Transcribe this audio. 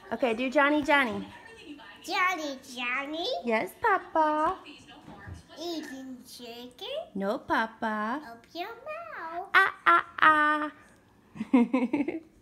Okay, do Johnny, Johnny. Johnny, Johnny. Yes, Papa. Eating chicken. No, Papa. Open your mouth. Ah, ah, ah.